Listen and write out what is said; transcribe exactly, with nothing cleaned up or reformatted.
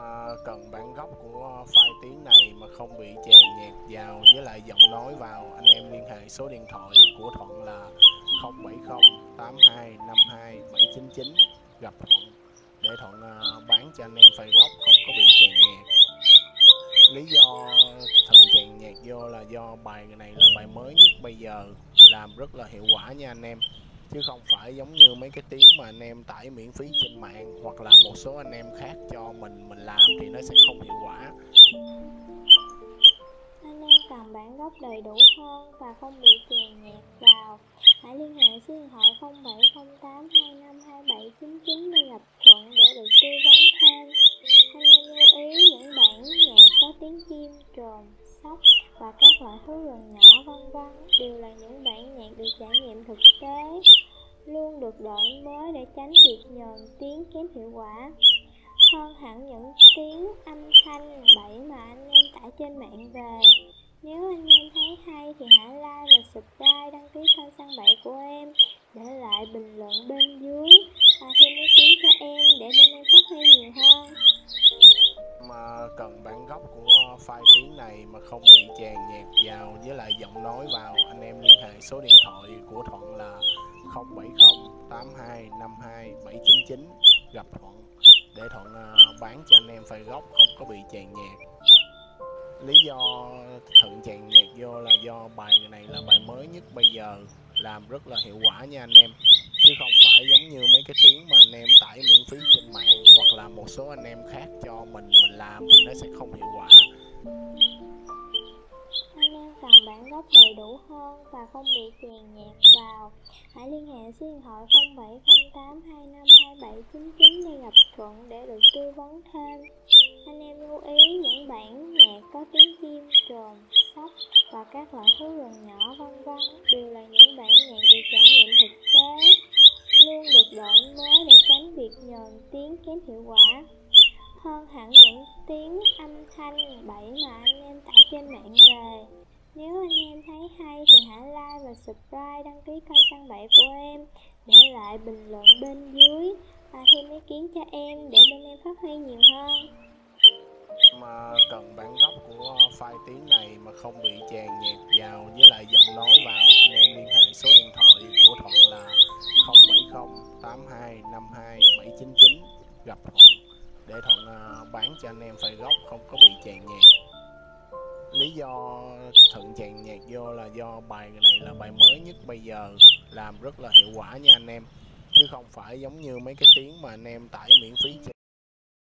Mà cần bản gốc của file tiếng này mà không bị chèn nhạc vào với lại giọng nói vào, anh em liên hệ số điện thoại của Thuận là không bảy không tám hai năm hai bảy chín chín, gặp Thuận để Thuận uh, bán cho anh em file gốc không có bị chèn nhạc. Lý do Thuận chèn nhạc vô là do bài này là bài mới nhất bây giờ, làm rất là hiệu quả nha anh em, chứ không phải giống như mấy cái tiếng mà anh em tải miễn phí trên mạng hoặc là một số anh em khác cho mình mình làm thì nó sẽ không hiệu quả. Anh em cần bản gốc đầy đủ hơn và không bị chèn nhạc vào, hãy liên hệ số điện thoại không bảy không tám hai năm hai bảy chín chín để gặp Thuận để được tư vấn thêm. Anh em lưu ý những bản nhạc có tiếng chim, trồn, sóc và các loại thú rừng nhỏ vân vân đều là những bản nhạc được trải nghiệm thực tế, luôn được đổi mới để tránh việc nhờn tiếng kém hiệu quả. Hơn hẳn những tiếng âm thanh bậy mà anh em tải trên mạng về. Nếu anh em thấy hay thì hãy like và subscribe, đăng ký kênh Săn Bậy của em, để lại bình luận bên dưới và thêm ý kiến cho em để bên em phát huy nhiều hơn. Mà cần bản gốc của file tiếng này mà không bị chèn nhạc vào với lại giọng nói vào, anh em liên hệ số điện thoại của Thuận là không bảy không tám hai năm hai bảy chín chín, gặp Thuận để Thuận uh, bán cho anh em file gốc không có bị chèn nhạc. Lý do Thuận chèn nhạc vô là do bài này là bài mới nhất bây giờ, làm rất là hiệu quả nha anh em, chứ không phải giống như mấy cái tiếng mà anh em tải miễn phí trên mạng hoặc là một số anh em khác cho mình mình làm thì nó sẽ không hiệu quả. Anh em cần bản gốc đầy đủ hơn và không bị chèn nhạc vào, hãy liên hệ số điện thoại không bảy không tám hai năm hai bảy chín chín để gặp Thuận để được tư vấn thêm. Anh em lưu ý những bản nhạc có tiếng chim, trồn, sóc và các loại thú rừng nhỏ vân vân đều là những bản nhạc được trải nghiệm thực tế, luôn được đổi mới để tránh việc nhờn tiếng kém hiệu quả. Hơn hẳn những tiếng âm thanh bậy mà anh em tải trên mạng về. Nếu anh em thấy hay thì hãy like và subscribe, đăng ký kênh Săn Bậy của em, để lại bình luận bên dưới và thêm ý kiến cho em để bên em phát huy nhiều hơn. Mà cần bản gốc của file tiếng này mà không bị chèn nhạc vào với lại giọng nói vào, anh em liên hệ số điện thoại của Thuận là không bảy không tám hai năm hai bảy chín chín, gặp Thuận để Thuận uh, bán cho anh em file gốc không có bị chèn nhạc. Lý do Thuận chèn nhạc vô là do bài này là bài mới nhất bây giờ, làm rất là hiệu quả nha anh em, chứ không phải giống như mấy cái tiếng mà anh em tải miễn phí trên